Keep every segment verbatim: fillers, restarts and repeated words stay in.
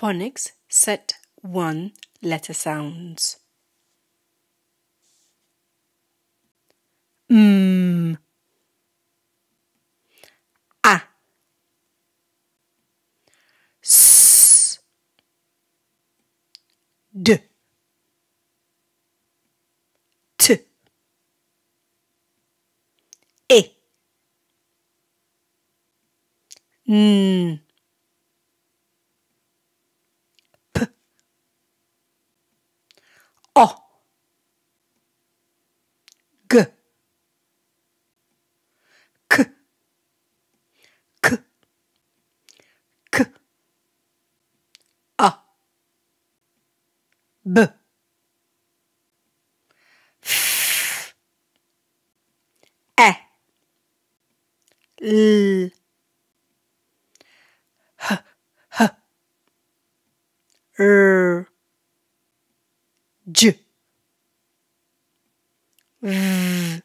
Phonics Set one Letter Sounds. M, a, s, d, t, e, n, p, o, g, k, k, k, a, b, f, e, l, h, h, r, j, v,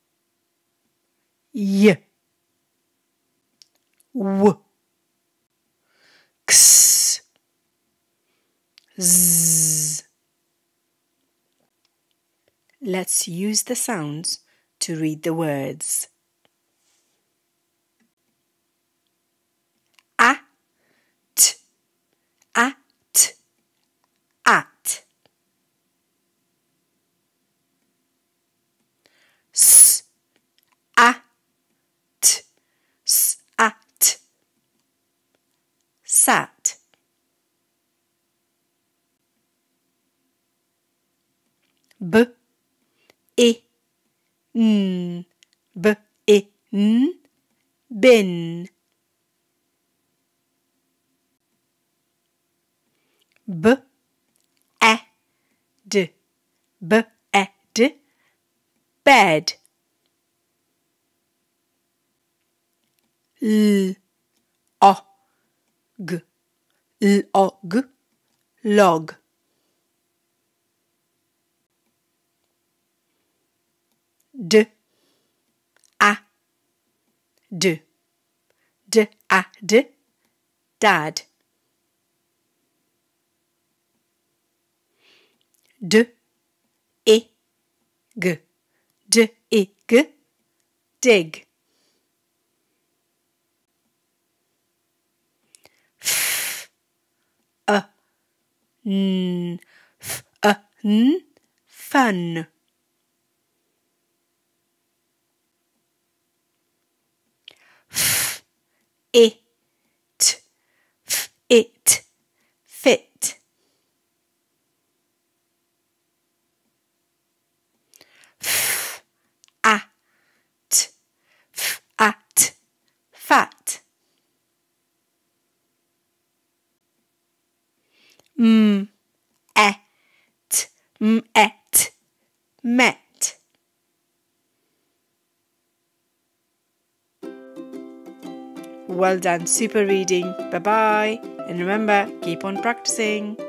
y, w, x, z. Let's use the sounds to read the words. A, t, a, t, at. S, a, t, s, at. Sat. B, e, n, b, e, n, bin. B, e, d, b, e, d, bed. L, o, g, l, o, g, log. D, a, d, d, a, d, dad. D, e, g, d, e, g, dig. F, a, n, f, a, n, fun. F, e, t, f, e, t, fit. F, a, t, f, a, t, fat. M, e, t, m, e, t, met. Well done, super reading. Bye bye. And remember, keep on practicing.